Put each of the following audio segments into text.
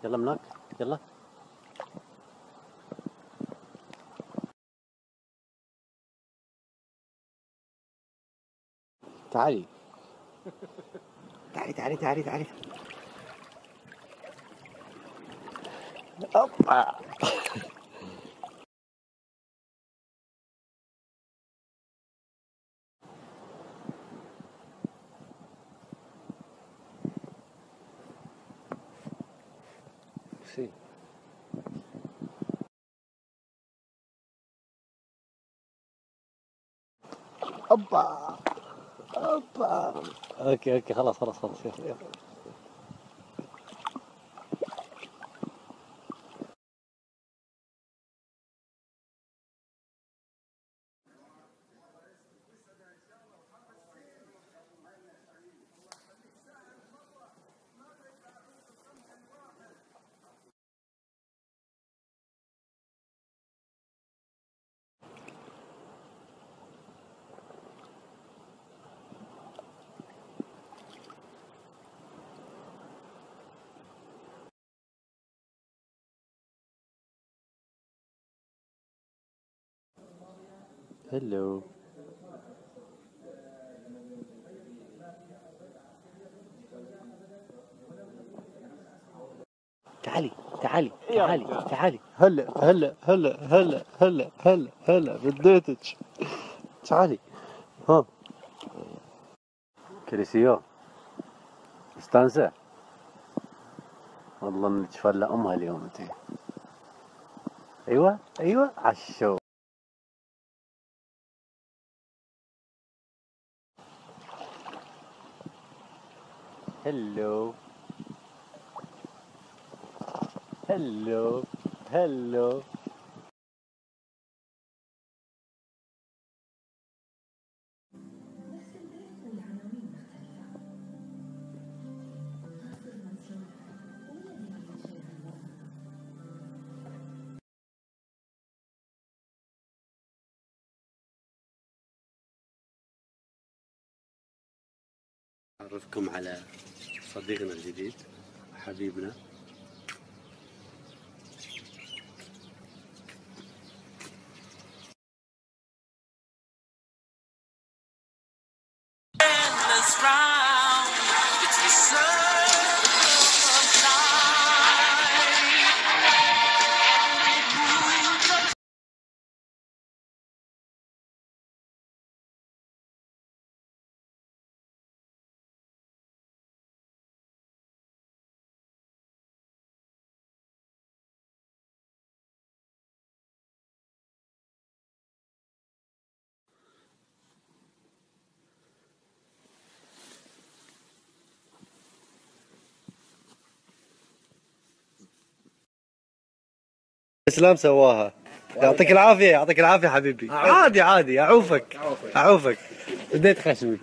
يلا منك يلا. تعالي تعالي تعالي تعالي تعالي. اوبا. Sí. اوبا اوبا. اوكي اوكي خلاص خلاص خلاص يلا يلا. هلو. تعالي تعالي تعالي تعالي. هلا هلا هلا هلا هلا هلا هلا بديتك. تعالي ها. كريسيو مستانسة والله انك فلة امها اليوم انت. ايوه ايوه عشو. هلو هلو هلو. أعرفكم على صديقنا الجديد حبيبنا. اسلام سواها. يعطيك العافية يعطيك العافية حبيبي. عادي عادي اعوفك اعوفك. بديت خشمك.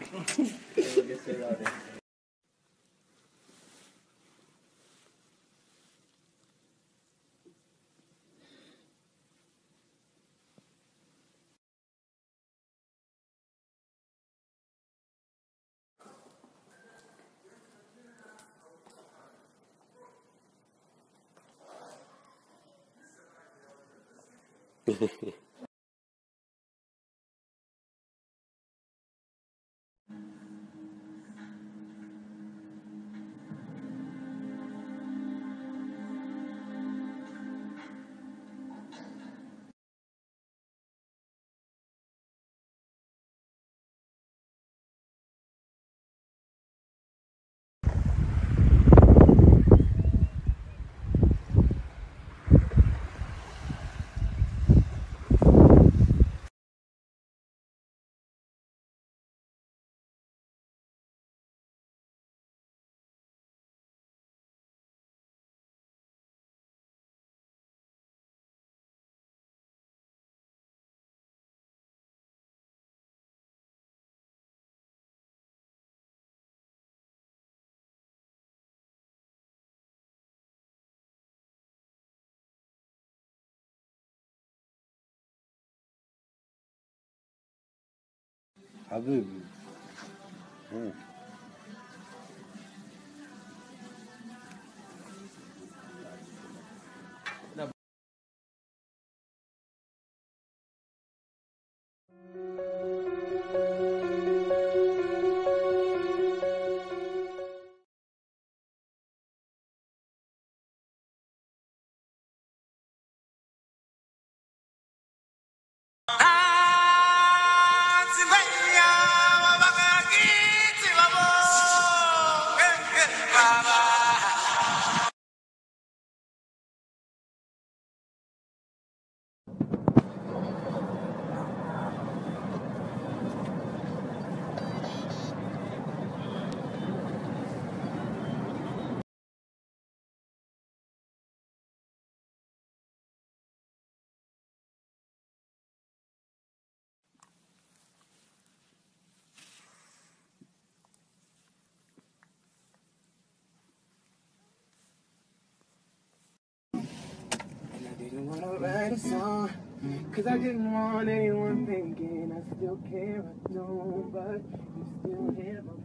حبيبي. Cause I didn't want anyone thinking I still care, I don't, but you still hear my